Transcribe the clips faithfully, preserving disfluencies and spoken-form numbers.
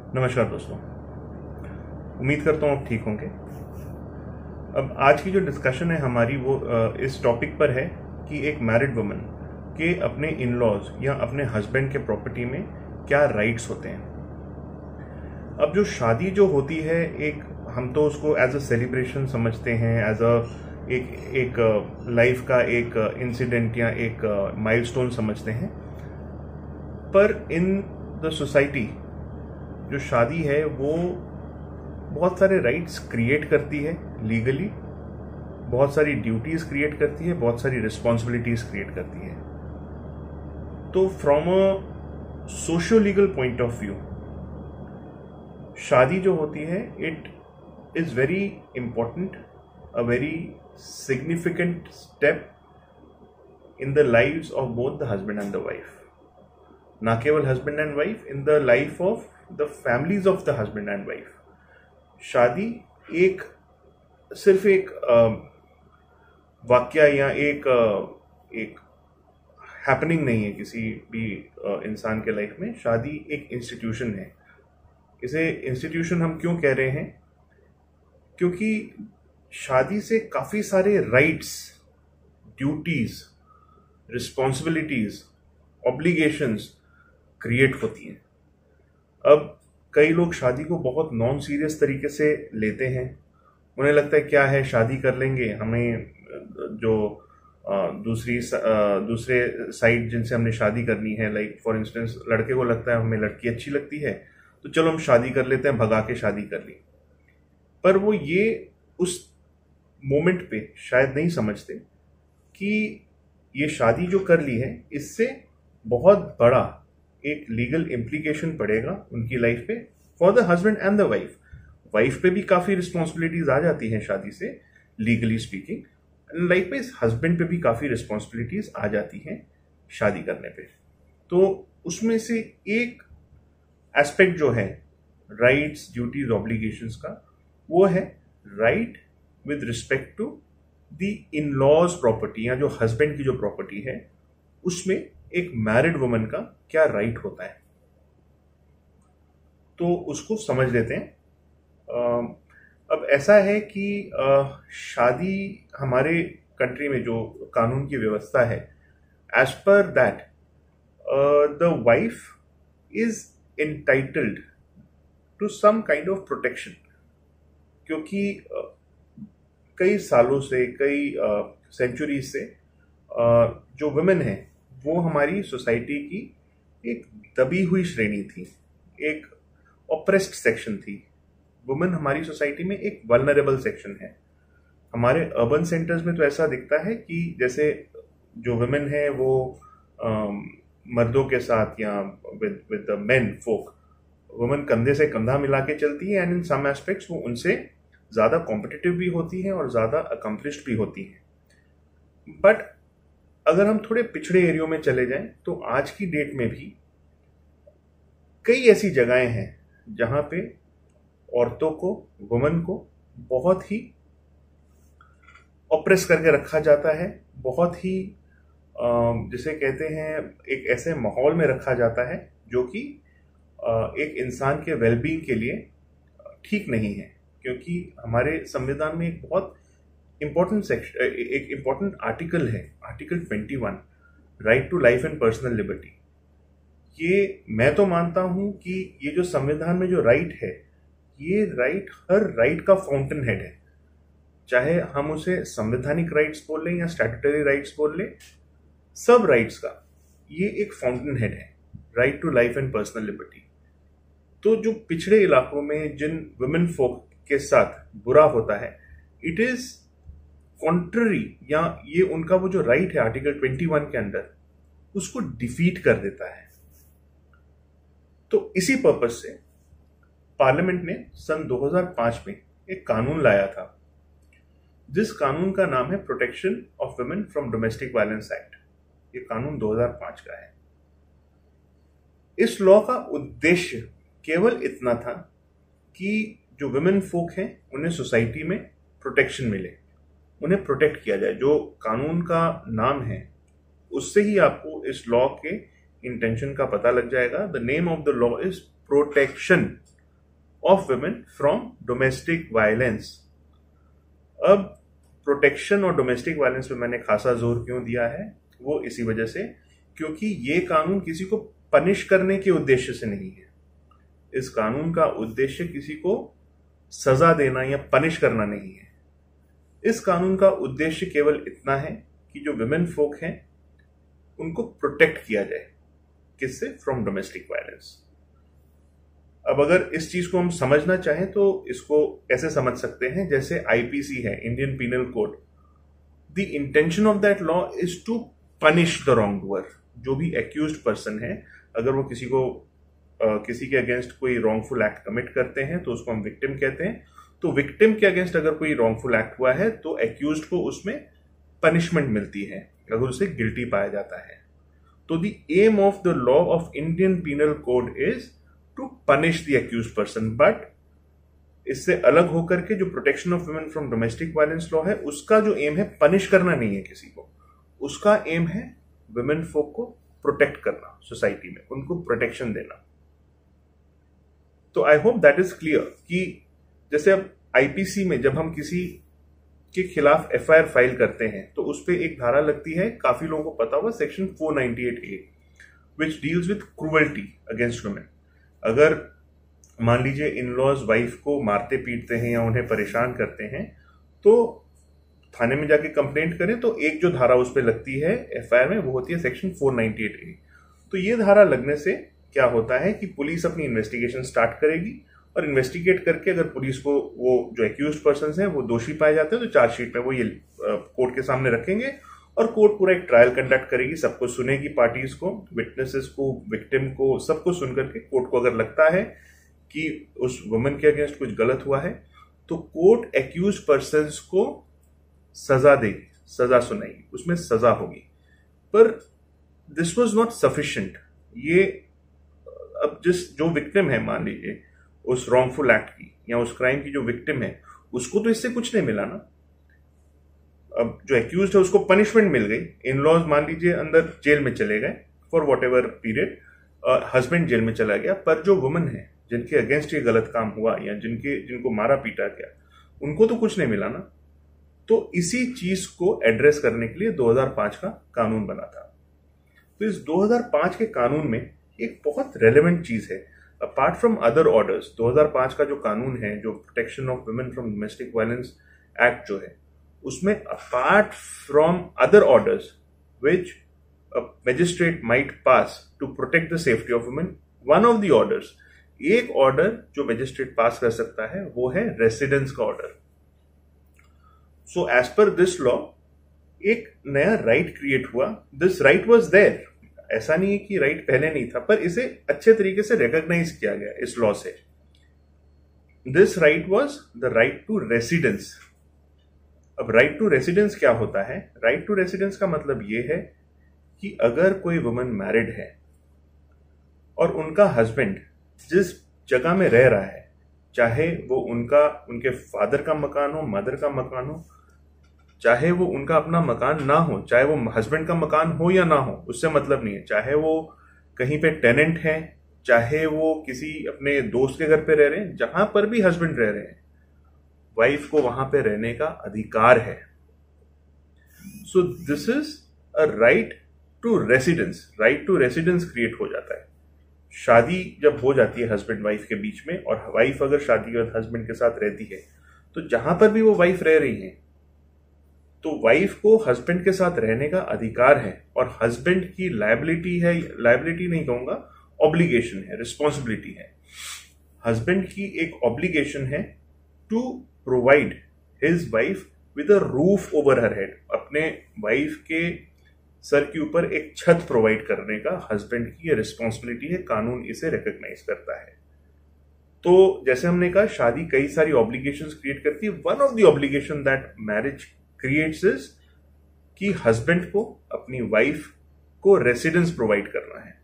नमस्कार दोस्तों, उम्मीद करता हूँ आप ठीक होंगे। अब आज की जो डिस्कशन है हमारी वो इस टॉपिक पर है कि एक मैरिड वुमन के अपने इन लॉज या अपने हस्बैंड के प्रॉपर्टी में क्या राइट्स होते हैं। अब जो शादी जो होती है, एक हम तो उसको एज अ सेलिब्रेशन समझते हैं, एज अ एक एक लाइफ का एक इंसिडेंट या एक माइलस्टोन समझते हैं। पर इन द सोसाइटी जो शादी है वो बहुत सारे राइट्स क्रिएट करती है लीगली, बहुत सारी ड्यूटीज क्रिएट करती है, बहुत सारी रिस्पॉन्सिबिलिटीज क्रिएट करती है। तो from a socio legal point of view शादी जो होती है it is very important, a very significant step in the lives of both the husband and the wife. ना केवल husband and wife, in the life of the families of the husband and wife. शादी एक सिर्फ एक वाक्य या एक एक हैपनिंग नहीं है किसी भी इंसान के लाइफ में। शादी एक इंस्टीट्यूशन है। इसे इंस्टीट्यूशन हम क्यों कह रहे हैं? क्योंकि शादी से काफी सारे rights, duties, responsibilities, obligations create होती हैं। अब कई लोग शादी को बहुत नॉन सीरियस तरीके से लेते हैं। उन्हें लगता है क्या है, शादी कर लेंगे, हमें जो दूसरी दूसरे साइड जिनसे हमने शादी करनी है, लाइक फॉर इंस्टेंस लड़के को लगता है हमें लड़की अच्छी लगती है तो चलो हम शादी कर लेते हैं, भगा के शादी कर ली। पर वो ये उस मोमेंट पे शायद नहीं समझते कि ये शादी जो कर ली है इससे बहुत बड़ा एक लीगल इम्प्लीकेशन पड़ेगा उनकी लाइफ पे, for the husband and the wife. Wife पे भी काफी रिस्पॉन्सिबिलिटीज आ जाती हैं शादी से, लीगली स्पीकिंग। लाइफ पे हस्बैंड पे भी काफी रिस्पॉन्सिबिलिटीज आ जाती हैं शादी करने पे। तो उसमें से एक एस्पेक्ट जो है राइट्स, ड्यूटीज, ऑब्लिगेशंस का, वो है right with respect to the in laws property, या जो हस्बैंड की जो प्रॉपर्टी है उसमें एक मैरिड वुमन का क्या राइट होता है। तो उसको समझ लेते हैं। अब ऐसा है कि शादी हमारे कंट्री में जो कानून की व्यवस्था है, as per that the wife is entitled to some kind of protection. क्योंकि कई सालों से, कई सेंचुरी से जो वुमेन है वो हमारी सोसाइटी की एक दबी हुई श्रेणी थी, एक ऑप्रेस्ड सेक्शन थी। वुमेन हमारी सोसाइटी में एक वल्नरेबल सेक्शन है। हमारे अर्बन सेंटर्स में तो ऐसा दिखता है कि जैसे जो वुमेन है वो आम, मर्दों के साथ या with with the menfolk, women कंधे से कंधा मिला के चलती है, एंड इन सम एस्पेक्ट्स वो उनसे ज्यादा कॉम्पिटिटिव भी होती है और ज्यादा अकम्प्लिश्ड भी होती है। बट अगर हम थोड़े पिछड़े एरियो में चले जाएं तो आज की डेट में भी कई ऐसी जगहें हैं जहां पे औरतों को, वुमेन को बहुत ही ऑप्रेस करके रखा जाता है, बहुत ही जिसे कहते हैं एक ऐसे माहौल में रखा जाता है जो कि एक इंसान के वेलबींग के लिए ठीक नहीं है। क्योंकि हमारे संविधान में एक बहुत इंपॉर्टेंट सेक्शन, एक इंपॉर्टेंट आर्टिकल है, आर्टिकल इक्कीस, right to life and personal liberty. ये मैं तो मानता हूं कि ये जो संविधान में जो राइट है, ये राइट हर राइट का फाउंटेन हेड है। चाहे हम उसे संवैधानिक राइट्स बोल लें या स्टैट्यूटरी राइट्स बोल लें, सब राइट्स का ये एक फाउंटेन हेड है, right to life and personal liberty. तो जो पिछड़े इलाकों में जिन वुमेन फोक के साथ बुरा होता है, इट इज कॉन्ट्ररी, या ये उनका वो जो राइट है आर्टिकल इक्कीस के अंदर, उसको डिफीट कर देता है। तो इसी पर्पज से पार्लियामेंट ने सन दो हज़ार पाँच में एक कानून लाया था, जिस कानून का नाम है protection of women from domestic violence act. ये कानून दो हज़ार पाँच का है। इस लॉ का उद्देश्य केवल इतना था कि जो वुमेन फोक हैं उन्हें सोसाइटी में प्रोटेक्शन मिले, उन्हें प्रोटेक्ट किया जाए। जो कानून का नाम है उससे ही आपको इस लॉ के इंटेंशन का पता लग जाएगा। The name of the law is protection of women from domestic violence. अब प्रोटेक्शन और डोमेस्टिक वायलेंस पे मैंने खासा जोर क्यों दिया है, वो इसी वजह से क्योंकि ये कानून किसी को पनिश करने के उद्देश्य से नहीं है। इस कानून का उद्देश्य किसी को सजा देना या पनिश करना नहीं है। इस कानून का उद्देश्य केवल इतना है कि जो विमेन फोक हैं उनको प्रोटेक्ट किया जाए। किससे? From domestic violence. अब अगर इस चीज को हम समझना चाहें तो इसको कैसे समझ सकते हैं? जैसे आईपीसी है, Indian penal code, the intention of that law is to punish the wrongdoer. जो भी एक्यूज्ड पर्सन है, अगर वो किसी को uh, किसी के अगेंस्ट कोई रॉन्गफुल एक्ट कमिट करते हैं तो उसको हम विक्टिम कहते हैं। तो विक्टिम के अगेंस्ट अगर कोई रॉन्गफुल एक्ट हुआ है तो एक्यूज्ड को उसमें पनिशमेंट मिलती है अगर उसे गिल्टी पाया जाता है। तो the aim of the law of Indian penal code is to punish the accused person. But इससे अलग होकर के जो protection of women from domestic violence law है, उसका जो एम है पनिश करना नहीं है किसी को, उसका एम है वुमेन फोक को प्रोटेक्ट करना, सोसाइटी में उनको प्रोटेक्शन देना। तो I hope that is clear कि जैसे अब आईपीसी में जब हम किसी के खिलाफ एफआईआर फाइल करते हैं तो उस पर एक धारा लगती है, काफी लोगों को पता होगा, section four ninety eight A, which deals with cruelty against women. अगर मान लीजिए इन लॉज वाइफ को मारते पीटते हैं या उन्हें परेशान करते हैं तो थाने में जाके कंप्लेंट करें तो एक जो धारा उस पर लगती है एफआईआर में वो होती है section four ninety eight A. तो ये धारा लगने से क्या होता है कि पुलिस अपनी इन्वेस्टिगेशन स्टार्ट करेगी और इन्वेस्टिगेट करके अगर पुलिस को वो जो एक्यूज्ड पर्सन हैं वो दोषी पाए जाते हैं तो चार्जशीट में वो ये कोर्ट के सामने रखेंगे और कोर्ट पूरा एक ट्रायल कंडक्ट करेगी, सबको सुनेगी, पार्टीज को, विटनेसेस को, विक्टिम को, सबको सुन करके कोर्ट को अगर लगता है कि उस वुमन के अगेंस्ट कुछ गलत हुआ है तो कोर्ट एक्यूज्ड पर्सन्स को सजा देगी, सजा सुनाएगी, उसमें सजा होगी। पर दिस वाज नॉट सफिशिएंट। ये अब जिस जो विक्टिम है, मान लीजिए उस रॉन्गफुल एक्ट की या उस क्राइम की जो विक्टिम है, उसको तो इससे कुछ नहीं मिला ना। अब जो एक्यूज्ड है उसको पनिशमेंट मिल गई, इन लॉज मान लीजिए अंदर जेल में चले गए for whatever period, husband jail में चला गया, पर जो वुमन है जिनके अगेंस्ट ये गलत काम हुआ या जिनके जिनको मारा पीटा गया उनको तो कुछ नहीं मिला ना। तो इसी चीज को एड्रेस करने के लिए दो हज़ार पाँच का कानून बना था। तो इस दो हज़ार पाँच के कानून में एक बहुत रेलेवेंट चीज है, अपार्ट फ्रॉम अदर ऑर्डर्स। दो हज़ार पाँच का जो कानून है, जो protection of women from domestic violence act जो है, उसमें apart from other orders which a magistrate might pass to protect the safety of women, one of the orders, एक ऑर्डर जो मैजिस्ट्रेट पास कर सकता है वो है रेसिडेंस का order. So as per this law एक नया राइट क्रिएट हुआ। दिस राइट वाज देयर, ऐसा नहीं है कि राइट पहले नहीं था, पर इसे अच्छे तरीके से रिकॉग्नाइज किया गया इस लॉ से। This right was the right to residence. अब राइट टू रेसिडेंस क्या होता है? राइट टू रेसिडेंस का मतलब यह है कि अगर कोई वुमन मैरिड है और उनका हस्बैंड जिस जगह में रह रहा है, चाहे वो उनका उनके फादर का मकान हो, मदर का मकान हो, चाहे वो उनका अपना मकान ना हो, चाहे वो हस्बैंड का मकान हो या ना हो, उससे मतलब नहीं है, चाहे वो कहीं पे टेनेंट है, चाहे वो किसी अपने दोस्त के घर पे रह रहे हैं, जहां पर भी हस्बैंड रह रहे हैं, वाइफ को वहां पे रहने का अधिकार है। So this is a right to residence. Right to residence create हो जाता है। शादी जब हो जाती है हस्बैंड वाइफ के बीच में, और वाइफ अगर शादी के बाद हस्बैंड के साथ रहती है, तो जहां पर भी वो वाइफ रह रही है तो वाइफ को हस्बैंड के साथ रहने का अधिकार है, और हस्बैंड की लायबिलिटी है, लायबिलिटी नहीं कहूंगा, ऑब्लिगेशन है, रिस्पॉन्सिबिलिटी है। हस्बैंड की एक ऑब्लिगेशन है to provide his wife with a roof over her head. अपने वाइफ के सर के ऊपर एक छत प्रोवाइड करने का हस्बैंड की रिस्पॉन्सिबिलिटी है, कानून इसे रिकॉग्नाइज करता है। तो जैसे हमने कहा, शादी कई सारी ऑब्लिगेशंस क्रिएट करती है। One of the obligation that marriage creates is कि हस्बैंड को अपनी वाइफ को रेसिडेंस प्रोवाइड करना है।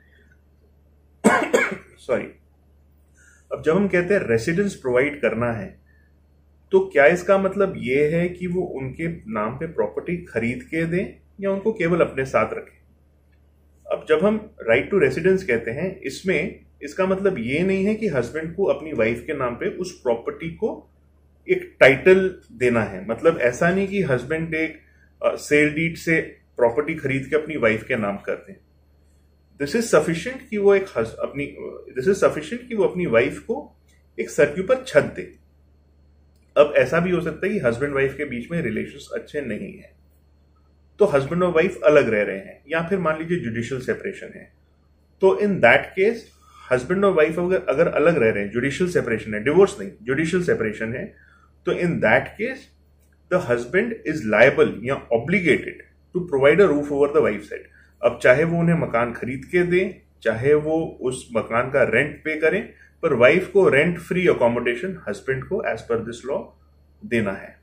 सॉरी। अब जब हम कहते हैं रेसिडेंस प्रोवाइड करना है, तो क्या इसका मतलब यह है कि वो उनके नाम पे प्रॉपर्टी खरीद के दें या उनको केवल अपने साथ रखें? अब जब हम राइट टू रेसिडेंस कहते हैं, इसमें इसका मतलब ये नहीं है कि हस्बैंड को अपनी वाइफ के नाम पे उस प्रॉपर्टी को एक टाइटल देना है। मतलब ऐसा नहीं कि हस्बैंड एक सेल डीड से प्रॉपर्टी खरीद के अपनी वाइफ के नाम कर दें। दिस इज सफिशिएंट कि वो एक अपनी दिस इज सफिशिएंट कि वो अपनी वाइफ को एक सर के ऊपर छत दे। अब ऐसा भी हो सकता है कि हस्बैंड वाइफ के बीच में रिलेशंस अच्छे नहीं है, तो हस्बैंड और वाइफ अलग रह रहे हैं, या फिर मान लीजिए जुडिशियल सेपरेशन है, तो इन दैट केस हस्बैंड और वाइफ अगर अगर अलग रह रहे हैं, जुडिशियल सेपरेशन है, डिवोर्स नहीं, जुडिशियल सेपरेशन है, तो in that case the husband is liable या obligated to provide a roof over the wife set. अब चाहे वो उन्हें मकान खरीद के दें, चाहे वो उस मकान का रेंट पे करें, पर वाइफ को रेंट फ्री अकोमोडेशन हस्बैंड को एज पर दिस लॉ देना है।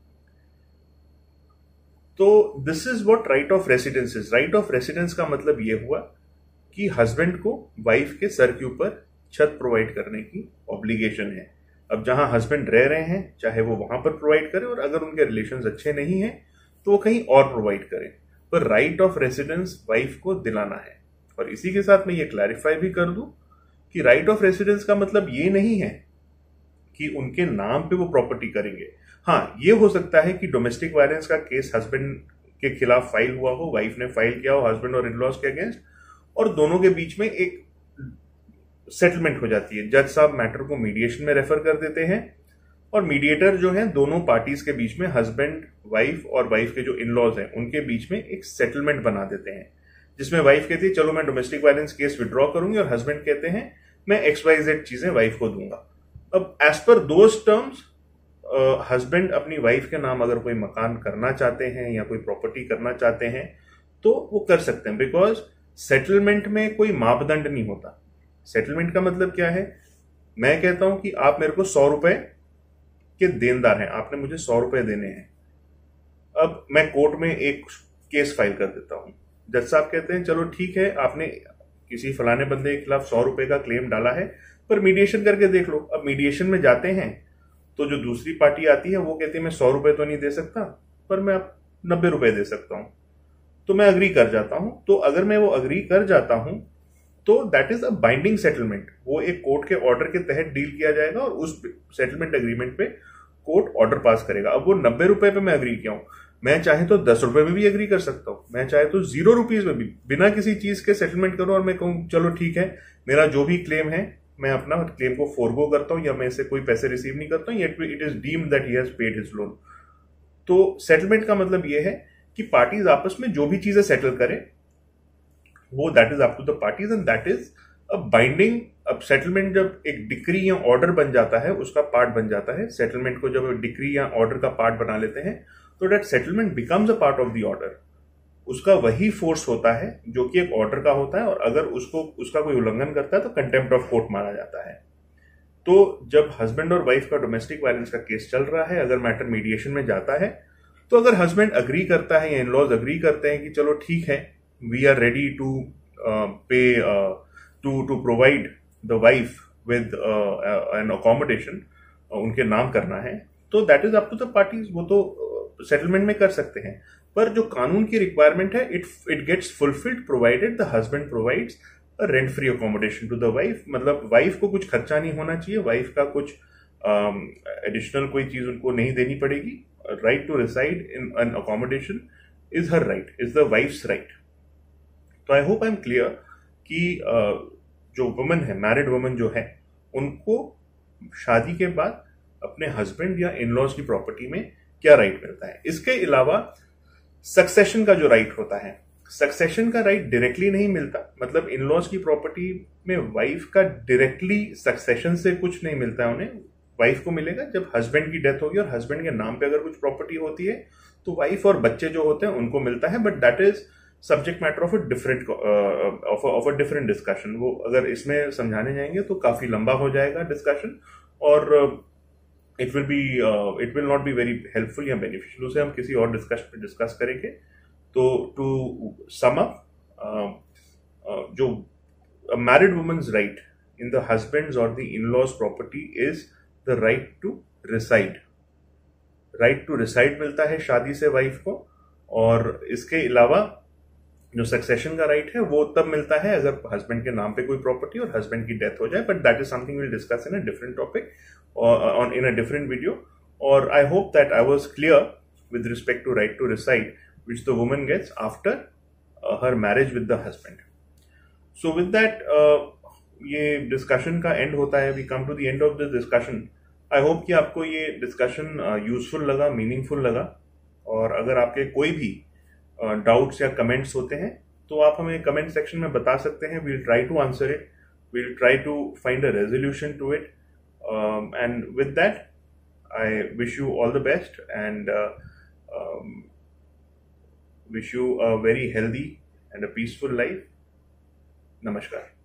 तो this is what right of residence is. Right of residence का मतलब यह हुआ कि हस्बैंड को वाइफ के सर के ऊपर छत प्रोवाइड करने की ऑब्लिगेशन है। अब जहां हस्बैंड रह रहे हैं, चाहे वो वहां पर प्रोवाइड करें, और अगर उनके रिलेशंस अच्छे नहीं हैं तो वो कहीं और प्रोवाइड करें, पर राइट ऑफ रेसिडेंस वाइफ को दिलाना है। और इसी के साथ मैं ये क्लैरिफाई भी कर दूं कि राइट ऑफ रेसिडेंस का मतलब ये नहीं है कि उनके नाम पे वो प्रॉपर्टी करेंगे। हाँ, ये हो सकता है कि डोमेस्टिक वायलेंस का केस हस्बैंड के खिलाफ फाइल हुआ हो, वाइफ ने फाइल किया हो हस्बैंड और इन-लॉज के अगेंस्ट, और दोनों के बीच में एक सेटलमेंट हो जाती है। जज साहब मैटर को मीडिएशन में रेफर कर देते हैं, और मीडिएटर जो है दोनों पार्टीज के बीच में, हस्बैंड वाइफ और वाइफ के जो इन-लॉज हैं उनके बीच में एक सेटलमेंट बना देते हैं, जिसमें वाइफ कहती है चलो मैं डोमेस्टिक वायलेंस केस विड्रॉ करूंगी, और हस्बैंड कहते हैं मैं एक्स वाई जेड चीजें वाइफ को दूंगा। अब as per those terms husband अपनी वाइफ के नाम अगर कोई मकान करना चाहते हैं या कोई प्रॉपर्टी करना चाहते हैं तो वो कर सकते हैं, बिकॉज सेटलमेंट में कोई मापदंड नहीं होता। सेटलमेंट का मतलब क्या है? मैं कहता हूं कि आप मेरे को सौ रुपए के देनदार हैं, आपने मुझे सौ रुपए देने हैं। अब मैं कोर्ट में एक केस फाइल कर देता हूं, जज साहब कहते हैं चलो ठीक है, आपने किसी फलाने बंदे के खिलाफ सौ रुपए का क्लेम डाला है, पर मीडिएशन करके देख लो। अब मीडिएशन में जाते हैं तो जो दूसरी पार्टी आती है वो कहती है मैं सौ रुपए तो नहीं दे सकता, पर मैं आप नब्बे रुपए दे सकता हूं, तो मैं अग्री कर जाता हूं। तो अगर मैं वो अग्री कर जाता हूं तो that is a binding settlement. वो एक कोर्ट के ऑर्डर के तहत डील किया जाएगा, और उस सेटलमेंट एग्रीमेंट पे कोर्ट ऑर्डर पास करेगा। अब वो नब्बे रुपए पे मैं अग्री किया हूं, मैं चाहे तो दस रुपए में भी अग्री कर सकता हूं, मैं चाहे तो जीरो रुपीज में भी बिना किसी चीज के सेटलमेंट करूं, और मैं कहूं चलो ठीक है, मेरा जो भी क्लेम है मैं अपना क्लेम को फोरगो करता हूं, या मैं इससे कोई पैसे रिसीव नहीं करता हूं, yet it is deemed that he has paid his loan. तो सेटलमेंट का मतलब यह है कि पार्टीज आपस में जो भी चीजें सेटल करें वो that is up to the parties, and that is a binding. अब सेटलमेंट जब एक डिक्री या ऑर्डर बन जाता है, उसका पार्ट बन जाता है, सेटलमेंट को जब डिक्री या ऑर्डर का पार्ट बना लेते हैं तो that settlement becomes a part of the order. उसका वही फोर्स होता है जो कि एक ऑर्डर का होता है, और अगर उसको उसका कोई उल्लंघन करता है तो कंटेम्प्ट ऑफ कोर्ट माना जाता है। तो जब हस्बैंड और वाइफ का डोमेस्टिक वायलेंस का केस चल रहा है, अगर मैटर मीडिएशन में जाता है, तो अगर हस्बैंड अग्री करता है या इन-लॉज अग्री करते हैं कि चलो ठीक है, we are ready to pay to to provide the wife with an accommodation, उनके नाम करना है, तो that is up to the parties. वो तो सेटलमेंट uh, में कर सकते हैं, पर जो कानून की रिक्वायरमेंट है it it gets fulfilled provided the husband provides a rent free accommodation to the wife. मतलब वाइफ को कुछ खर्चा नहीं होना चाहिए, वाइफ का कुछ एडिशनल um, कोई चीज उनको नहीं देनी पड़ेगी। Right to reside in an accommodation is her right, is the wife's right. तो I hope I am clear कि uh, जो वुमन है, मैरिड वुमन जो है, उनको शादी के बाद अपने हस्बैंड या इन-लॉज की प्रॉपर्टी में क्या राइट मिलता है। इसके अलावा सक्सेशन का जो राइट होता है, सक्सेशन का राइट डायरेक्टली नहीं मिलता। मतलब इन-लॉज की प्रॉपर्टी में वाइफ का डायरेक्टली सक्सेशन से कुछ नहीं मिलता है उन्हें। वाइफ को मिलेगा जब हस्बैंड की डेथ होगी और हस्बैंड के नाम पे अगर कुछ प्रॉपर्टी होती है तो वाइफ और बच्चे जो होते हैं उनको मिलता है, but that is subject matter of a different of a different discussion. वो अगर इसमें समझाने जाएंगे तो काफी लंबा हो जाएगा डिस्कशन, और it will be it will not be very helpful या बेनिफिशियल। उसे हम किसी और डिस्कस डिस्कस करेंगे। तो टू सम अप, जो married woman's right in the husband's और the in laws property is the right to reside. Right to reside मिलता है शादी से वाइफ को, और इसके अलावा जो सक्सेशन का राइट है वो तब मिलता है अगर हस्बैंड के नाम पे कोई प्रॉपर्टी और हस्बैंड की डेथ हो जाए, but that is something will discuss in a different topic on in a different video. और I hope that I was clear with respect to right to reside which the woman gets after uh, her marriage with the husband. So with that, uh, ये discussion का end होता है. We come to the end of this discussion. I hope कि आपको ये discussion useful uh, लगा, meaningful लगा. और अगर आपके कोई भी डाउट्स uh, या कमेंट्स होते हैं तो आप हमें कमेंट सेक्शन में बता सकते हैं. We'll try to answer it. We'll try to find a resolution to it. And with that I wish you all the best and wish you a very healthy and a peaceful life. Namaskar.